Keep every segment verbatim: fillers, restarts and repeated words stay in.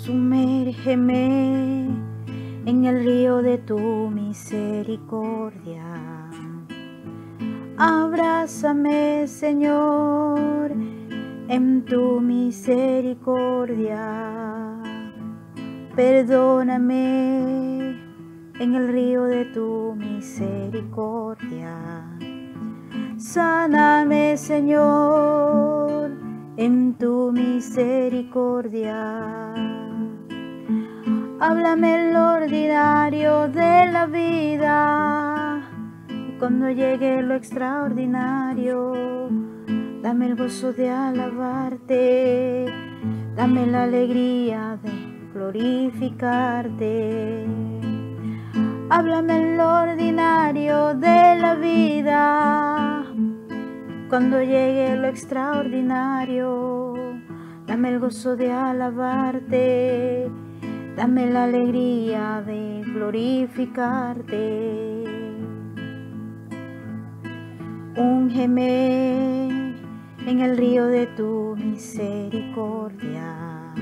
Sumérgeme en el río de tu misericordia. Abrázame, Señor, en tu misericordia. Perdóname en el río de tu misericordia. Sáname, Señor, en tu misericordia. Háblame en lo ordinario de la vida, y cuando llegue lo extraordinario, dame el gozo de alabarte, dame la alegría de glorificarte. Háblame en lo ordinario de la vida, cuando llegue lo extraordinario, dame el gozo de alabarte, dame la alegría de glorificarte. Úngeme en el río de tu misericordia.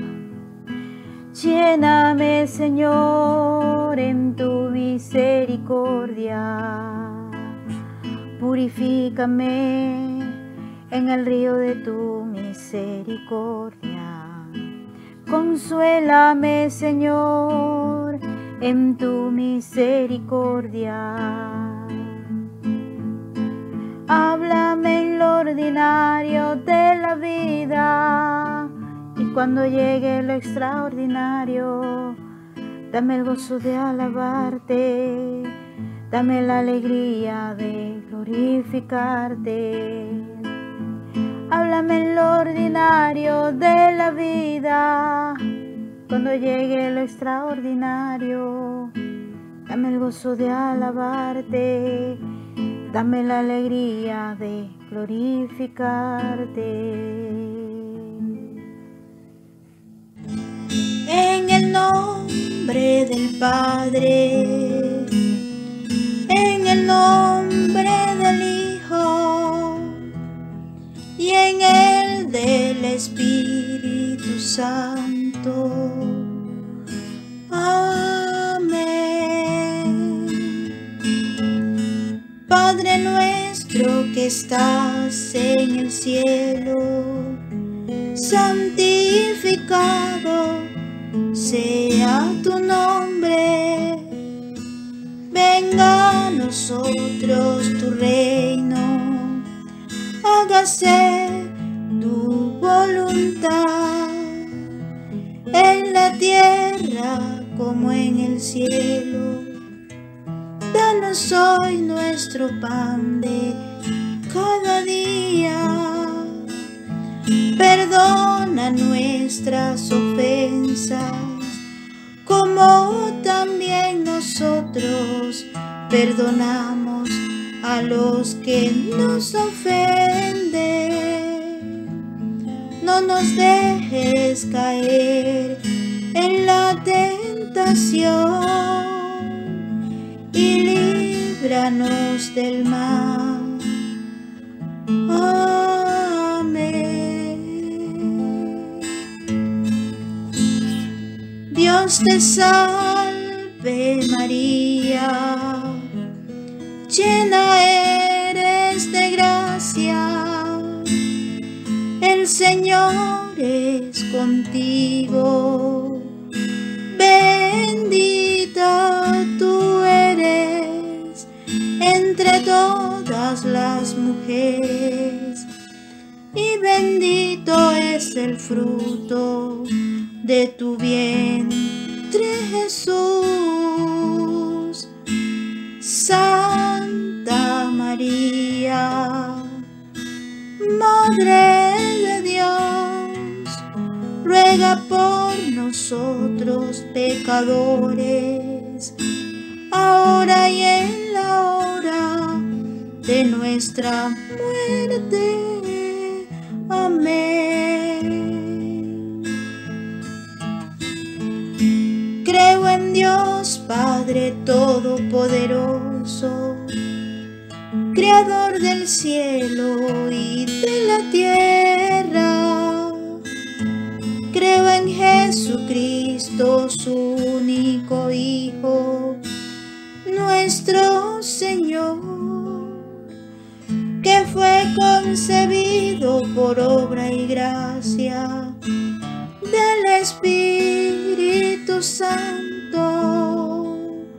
Lléname, Señor, en tu misericordia. Purifícame en el río de tu misericordia. Consuélame, Señor, en tu misericordia. Háblame en lo ordinario de la vida, y cuando llegue lo extraordinario, dame el gozo de alabarte, dame la alegría de glorificarte. Háblame en lo ordinario de la vida, cuando llegue lo extraordinario, dame el gozo de alabarte, dame la alegría de glorificarte. En el nombre del Padre, en el nombre del Hijo y en el del Espíritu Santo. Amén. Padre nuestro que estás en el cielo, santificado sea tu nombre. Venga a nosotros tu reino, hágase tu voluntad, en la tierra como en el cielo. Danos hoy nuestro pan de cada día. Perdona nuestras ofensas, como también nosotros perdonamos a los que nos ofenden. No nos dejes caer en la tentación y líbranos del mal. Amén. Dios te salve María, llena eres de gracia, el Señor es contigo. Bendita tú eres entre todas las mujeres, y bendito es el fruto de tu vientre, Jesús. Santa María, Madre de Dios, ruega por nosotros pecadores, ahora y en la hora de nuestra muerte. Amén. Creo en Dios Padre Todopoderoso, Creador del cielo y de la tierra. Creo en Jesucristo, Espíritu Santo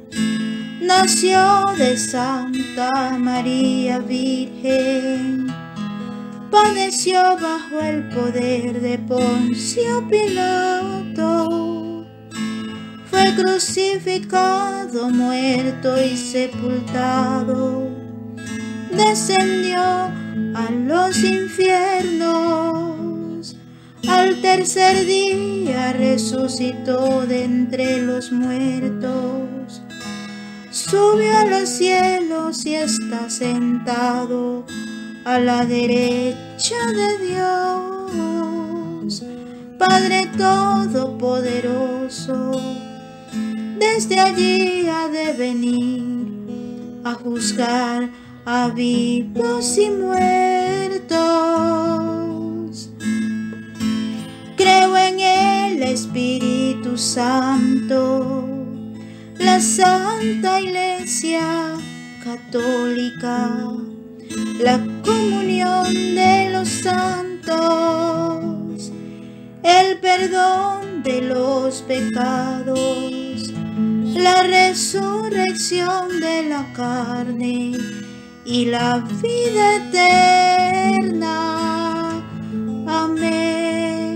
nació de Santa María Virgen, padeció bajo el poder de Poncio Pilato, fue crucificado, muerto y sepultado, descendió a los infiernos, al tercer día resucitó de entre los muertos, subió a los cielos y está sentado a la derecha de Dios, Padre Todopoderoso. Desde allí ha de venir a juzgar a vivos y muertos. Creo en el Espíritu Santo, la Santa Iglesia Católica, la comunión de los santos, el perdón de los pecados, la resurrección de la carne y la vida eterna. Amén.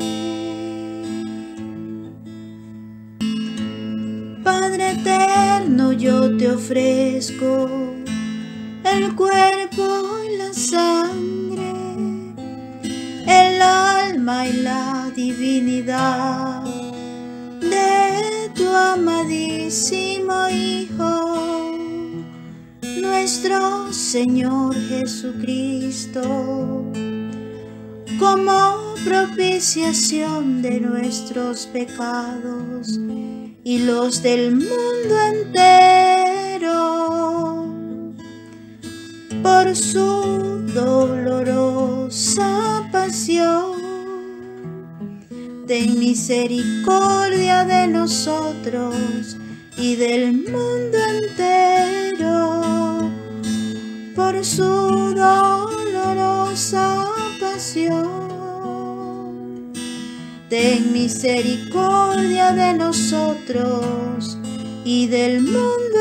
Padre eterno, yo te ofrezco el cuerpo y la sangre, el alma y la divinidad de tu amadísimo Hijo, nuestro Señor Jesucristo, como propiciación de nuestros pecados y los del mundo entero, por su dolorosa pasión. Ten misericordia de nosotros y del mundo entero, por su dolorosa pasión. Ten misericordia de nosotros y del mundo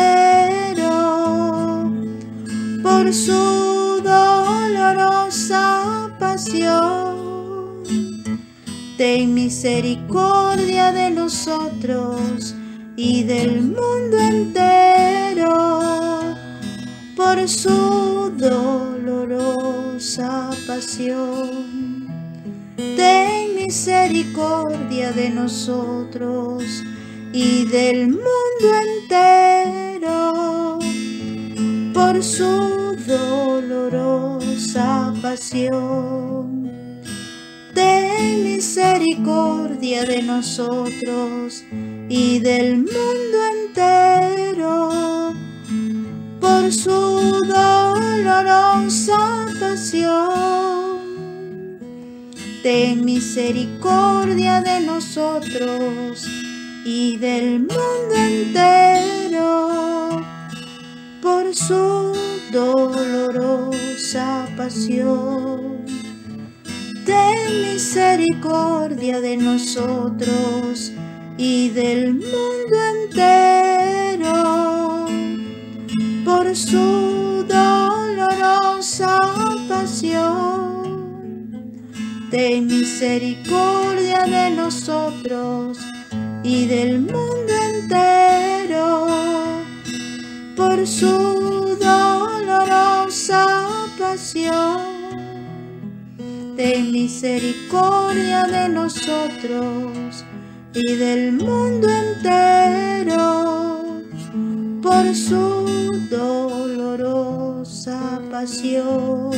entero, por su dolorosa pasión. Ten misericordia de nosotros y del mundo entero, por su dolorosa pasión. Ten misericordia de nosotros y del mundo entero, por su dolorosa pasión. Ten misericordia de nosotros y del mundo entero, por su dolorosa pasión. Ten misericordia de nosotros y del mundo entero, por su dolorosa pasión. Ten misericordia de nosotros y del mundo entero, por su dolorosa pasión. Ten misericordia de nosotros y del mundo entero, por su dolorosa pasión. Ten misericordia de nosotros y del mundo entero, por su dolorosa pasión.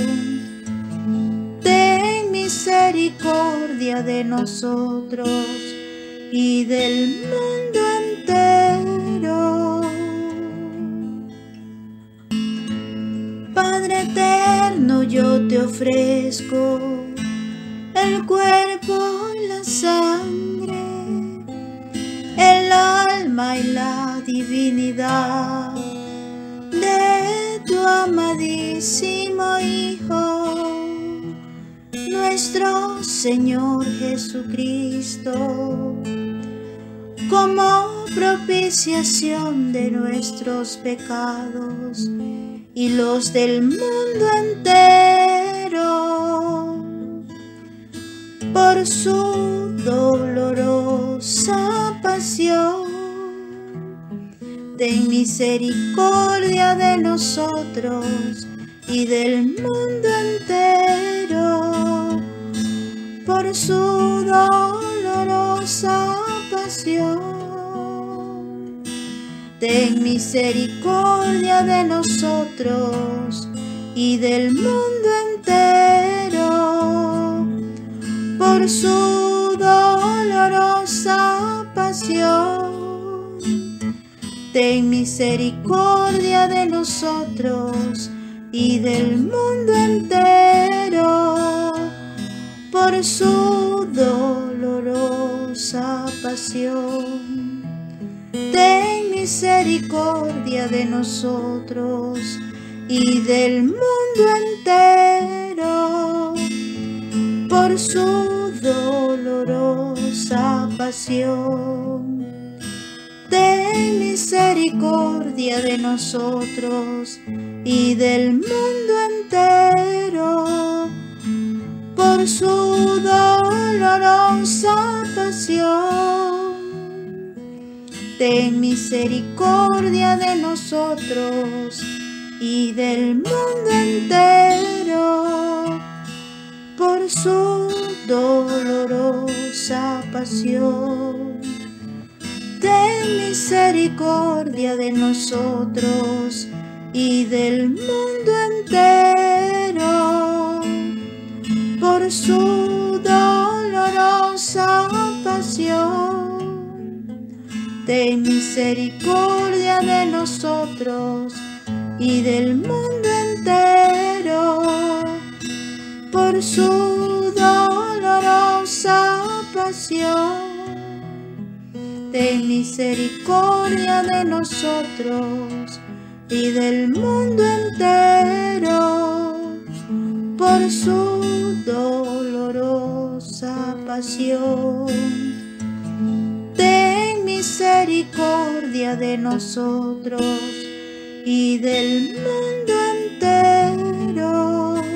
Ten misericordia de nosotros y del mundo entero. Padre eterno, yo te ofrezco el cuerpo y la sangre, el alma y la divinidad de tu amadísimo Hijo, nuestro Señor Jesucristo, como propiciación de nuestros pecados y los del mundo entero, por su dolorosa pasión. Ten misericordia de nosotros y del mundo entero, por su dolorosa pasión. Ten misericordia de nosotros y del mundo entero, por su dolorosa pasión. Ten misericordia de nosotros y del mundo entero, por su dolorosa pasión. Ten misericordia de nosotros y del mundo entero, por su dolorosa pasión. Ten misericordia de nosotros y del mundo entero, por su dolorosa pasión. Ten misericordia de nosotros y del mundo entero, por su dolorosa pasión. Ten misericordia de nosotros y del mundo entero, por su dolorosa pasión. Ten misericordia de nosotros y del mundo entero, por su dolorosa pasión. Ten misericordia de nosotros y del mundo entero, por su dolorosa pasión. Ten misericordia de nosotros y del mundo entero.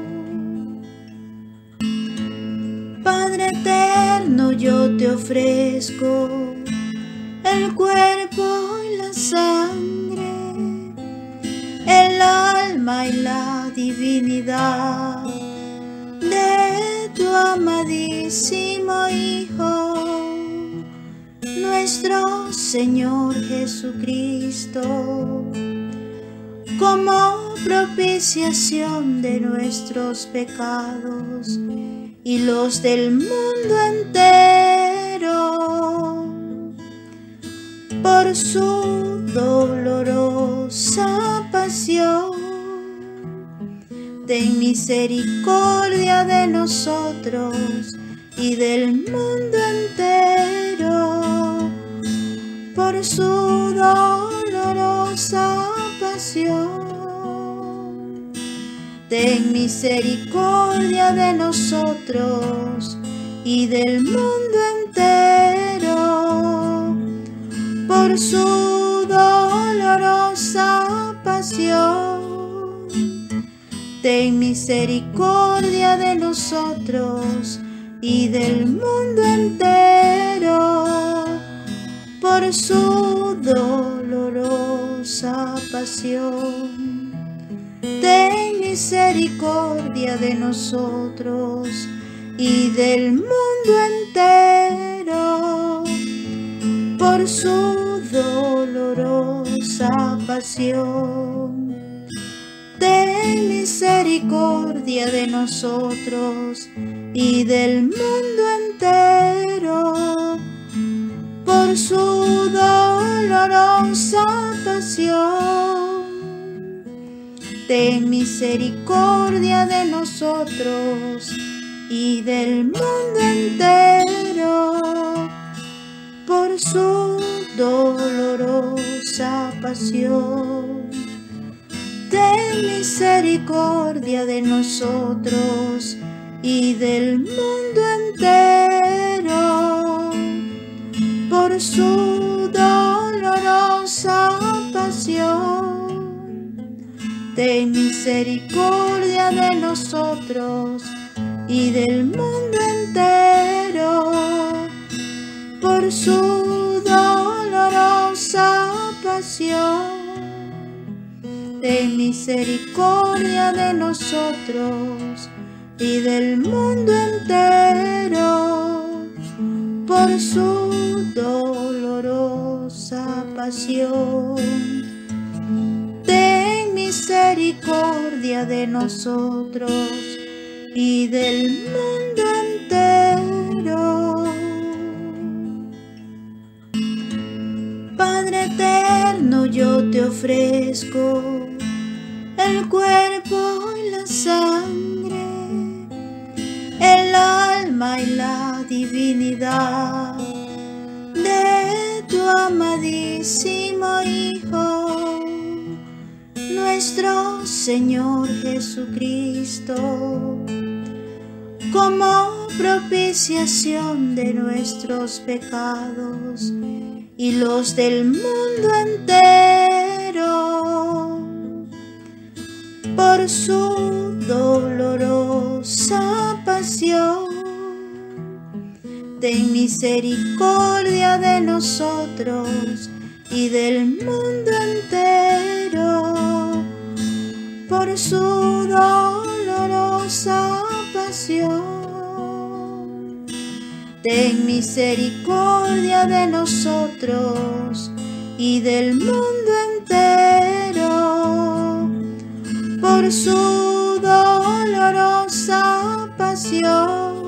Padre eterno, yo te ofrezco el cuerpo y la sangre, el alma y la divinidad de tu amadísimo Hijo, nuestro Señor Jesucristo, como propiciación de nuestros pecados y los del mundo entero, por su dolorosa pasión. Ten misericordia de nosotros y del mundo entero, por su dolorosa pasión. Ten misericordia de nosotros y del mundo entero, por su dolorosa pasión. Ten misericordia de nosotros y del mundo entero, por su dolorosa pasión. Ten misericordia de nosotros y del mundo entero, por su dolorosa pasión. Ten misericordia de nosotros y del mundo entero, por su dolorosa pasión. Ten misericordia de nosotros y del mundo entero, por su dolorosa pasión. Ten misericordia de nosotros y del mundo entero, por su dolorosa pasión. Ten misericordia de nosotros y del mundo entero, por su dolorosa pasión. Ten misericordia de nosotros y del mundo entero, por su dolorosa pasión. Ten misericordia de nosotros y del mundo entero. Padre eterno, yo te ofrezco el cuerpo y la sangre, el alma y la divinidad de tu amadísimo Hijo, nuestro Señor Jesucristo, como propiciación de nuestros pecados y los del mundo entero, por su dolorosa pasión. Ten misericordia de nosotros y del mundo entero, por su dolorosa pasión. Ten misericordia de nosotros y del mundo entero, por su dolorosa pasión.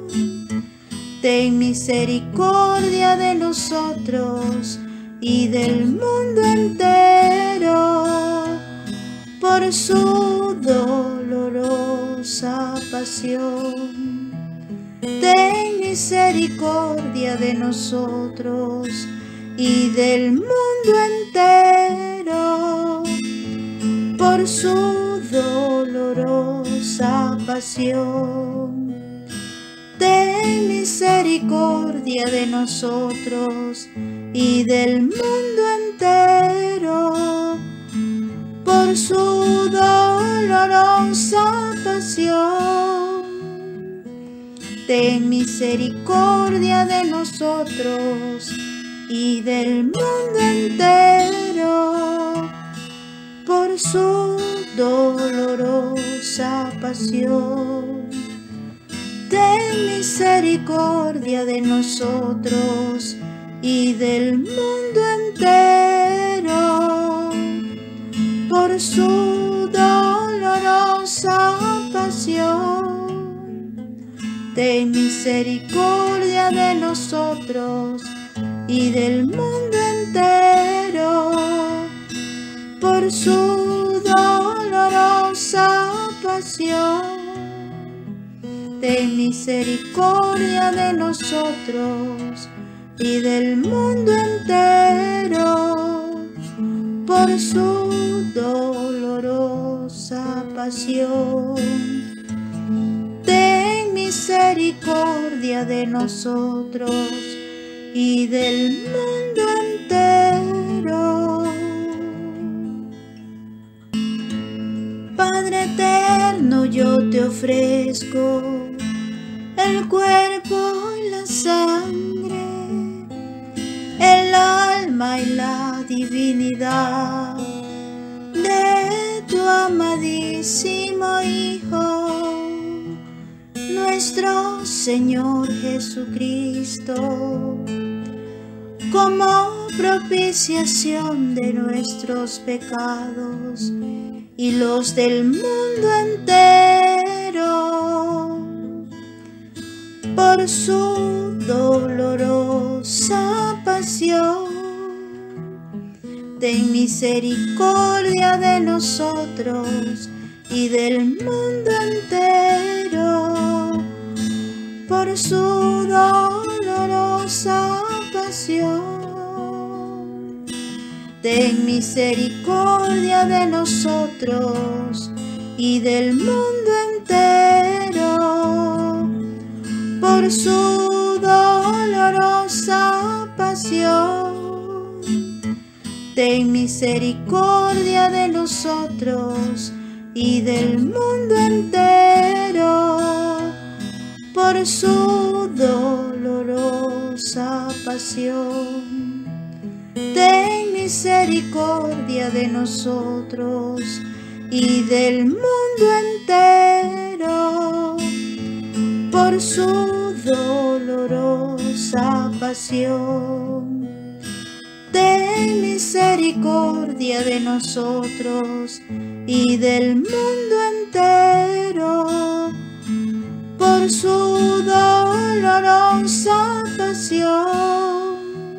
Ten misericordia de nosotros y del mundo entero, por su dolorosa pasión. Ten misericordia de nosotros y del mundo entero, por su dolorosa pasión. Ten misericordia de nosotros y del mundo entero, por su dolorosa pasión. Ten misericordia de nosotros y del mundo entero, por su dolorosa pasión. Ten misericordia de nosotros y del mundo entero, por su dolorosa pasión. Ten misericordia de nosotros y del mundo entero, por su dolorosa pasión. Ten misericordia de nosotros y del mundo entero, por su dolorosa pasión. Ten misericordia de nosotros y del mundo entero. Padre eterno, yo te ofrezco el cuerpo y la sangre, el alma y la divinidad de tu amadísimo Hijo, nuestro Señor Jesucristo, como propiciación de nuestros pecados y los del mundo entero, por su dolorosa pasión. Ten misericordia de nosotros y del mundo entero, por su dolorosa pasión. Ten misericordia de nosotros y del mundo entero, por su dolorosa pasión. Ten misericordia de nosotros y del mundo entero, por su dolorosa pasión. Ten misericordia de nosotros y del mundo entero, por su dolorosa pasión. Ten misericordia de nosotros y del mundo entero, por su dolorosa pasión.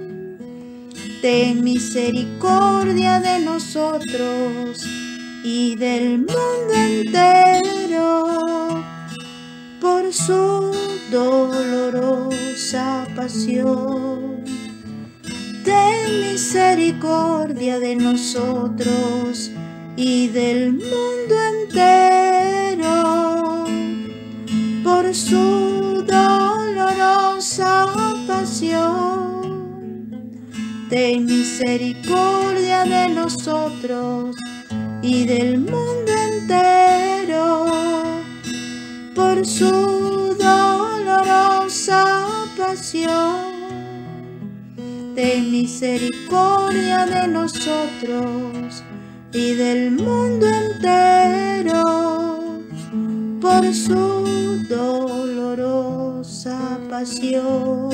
Ten misericordia de nosotros y del mundo entero, por su dolorosa pasión. Ten misericordia de nosotros y del mundo entero, por su dolorosa pasión. Ten misericordia de nosotros y del mundo entero, por su dolorosa pasión. Ten misericordia de nosotros y del mundo entero, por su dolorosa pasión.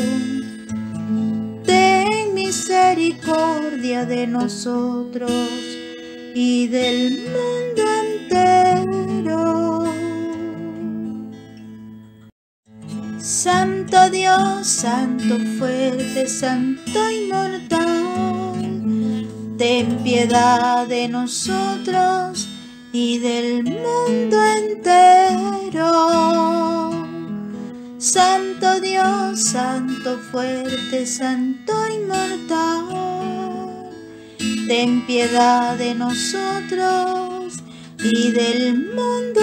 Ten misericordia de nosotros y del mundo entero. Santo Dios, Santo fuerte, Santo inmortal, ten piedad de nosotros y del mundo entero. Santo Dios, Santo fuerte, Santo inmortal, ten piedad de nosotros y del mundo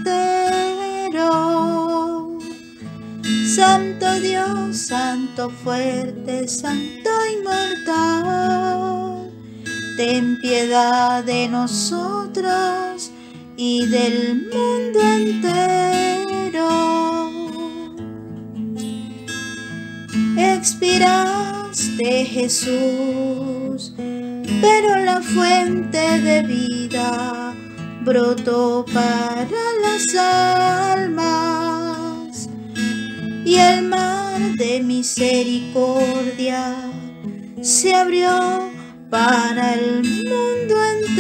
entero. Santo Dios, Santo fuerte, Santo inmortal, ten piedad de nosotros y del mundo entero. Expiraste, Jesús, pero la fuente de vida brotó para las almas, y el mar de misericordia se abrió para el mundo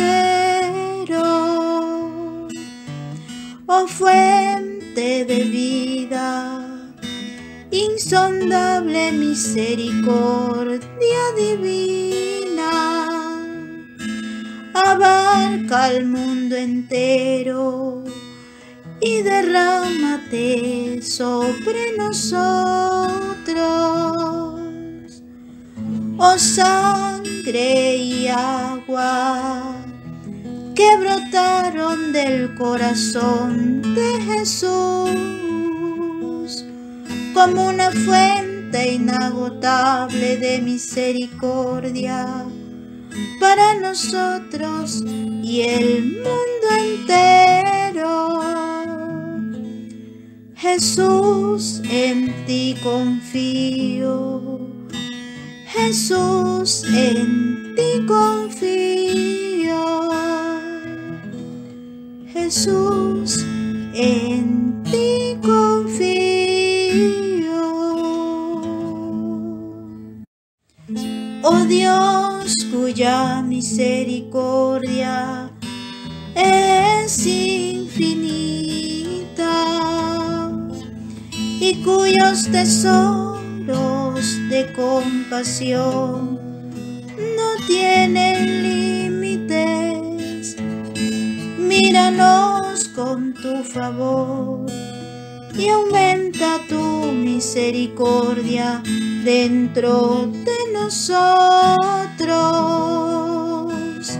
entero. Oh fuente de vida, insondable misericordia divina, abarca el mundo entero y derrámate sobre nosotros. Oh sangre y agua que brotaron del corazón de Jesús, como una fuente inagotable de misericordia para nosotros y el mundo entero. Jesús, en ti confío, Jesús, en ti confío, Jesús, en ti confío. Oh Dios, cuya misericordia es infinita y cuyos tesoros de compasión no tienen límites, míranos con tu favor y aumenta tu misericordia dentro de nosotros,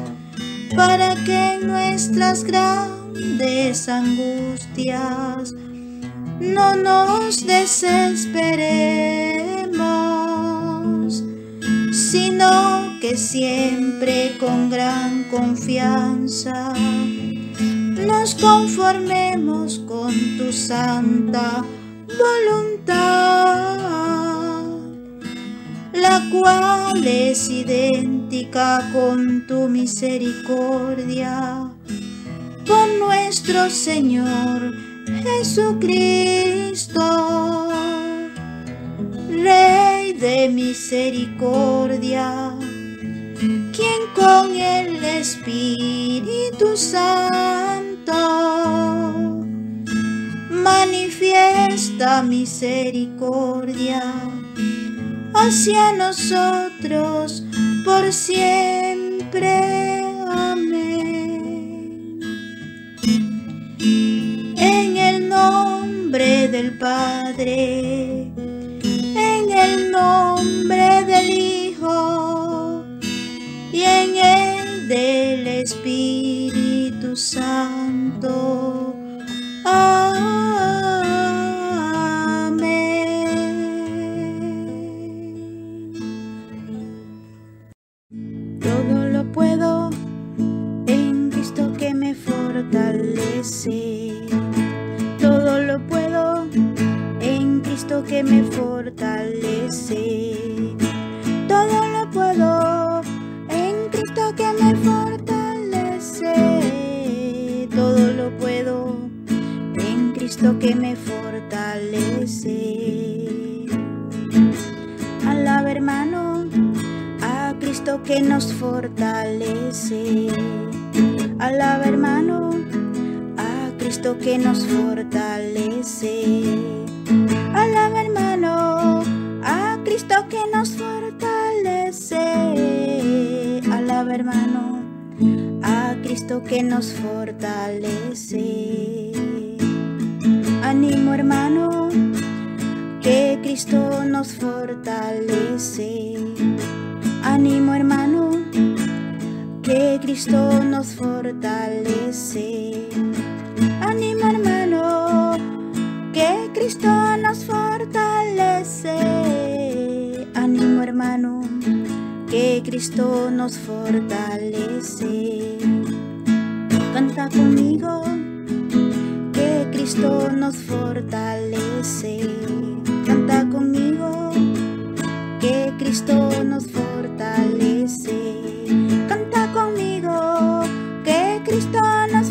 para que en nuestras grandes angustias no nos desesperemos, sino que siempre con gran confianza nos conformemos con tu santa voluntad, la cual es idéntica con tu misericordia, con nuestro Señor Jesucristo, Rey de misericordia, quien con el Espíritu Santo manifiesta misericordia hacia nosotros por siempre. Amén. En el nombre del Padre, en el nombre del Hijo y en el del Espíritu Santo. Todo lo puedo en Cristo que me fortalece. Todo lo puedo en Cristo que me fortalece. Todo lo puedo en Cristo que me fortalece. Todo lo puedo en Cristo que me fortalece. Alaba, hermano, a Cristo que nos fortalece. Alaba, hermano, a Cristo que nos fortalece. Alaba, hermano, a Cristo que nos fortalece. Alaba, hermano, a Cristo que nos fortalece. Ánimo, hermano, que Cristo nos fortalece. Ánimo, hermano, que Cristo nos fortalece. Ánimo, hermano, que Cristo nos fortalece. Ánimo, hermano, que Cristo nos fortalece. Canta conmigo, que Cristo nos fortalece. Canta conmigo, que Cristo nos fortalece. Canta conmigo, que Cristo nos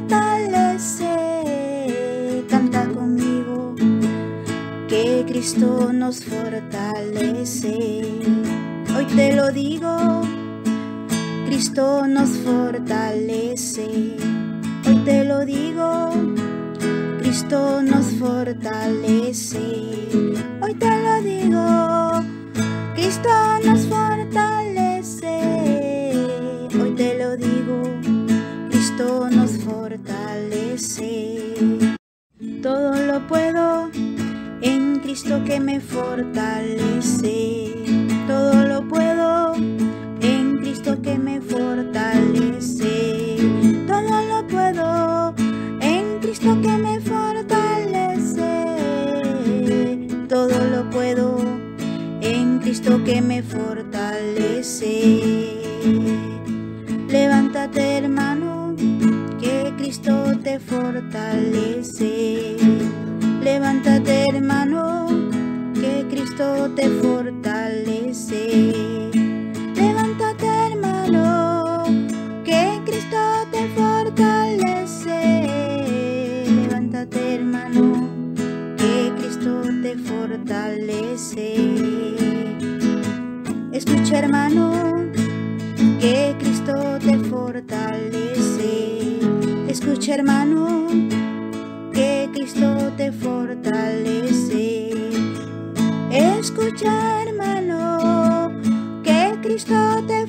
fortalece. Canta conmigo, que Cristo nos fortalece. Hoy te lo digo, Cristo nos fortalece. Hoy te lo digo, Cristo nos fortalece. Hoy te lo digo, Cristo nos fortalece. Hoy te lo digo, Cristo nos fortalece. Todo lo puedo en Cristo que me fortalece. Todo lo puedo en Cristo que me fortalece. Todo lo puedo en Cristo que me fortalece. Todo lo puedo en Cristo que me fortalece. Levántate, hermano, que Cristo te fortalece. Levántate, hermano, que Cristo te fortalece. Levántate, hermano, que Cristo te fortalece. Levántate, hermano, que Cristo te fortalece. Escucha, hermano, que Cristo te fortalece. Escucha, hermano, que Cristo te fortalece. Escucha, hermano, que Cristo te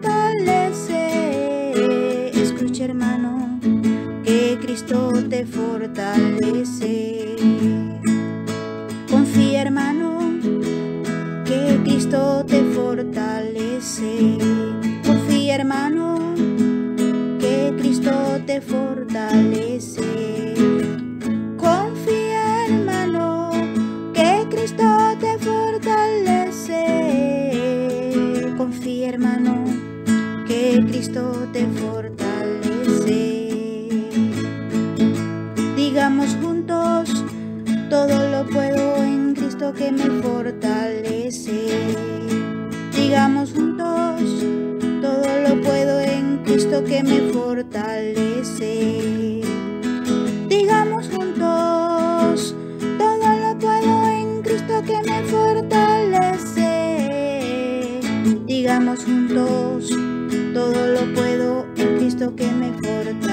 fortalece. Escucha, hermano, que Cristo te fortalece. Confía, hermano, que Cristo te fortalece. Confía, hermano, que Cristo te fortalece. Confía, hermano, hermano, que Cristo te fortalece. Digamos juntos, todo lo puedo en Cristo que me fortalece. Digamos juntos, todo lo puedo en Cristo que me fortalece. Digamos juntos, todo lo puedo en Cristo que me fortalece. Digamos juntos, todo lo puedo en Cristo que me fortalece.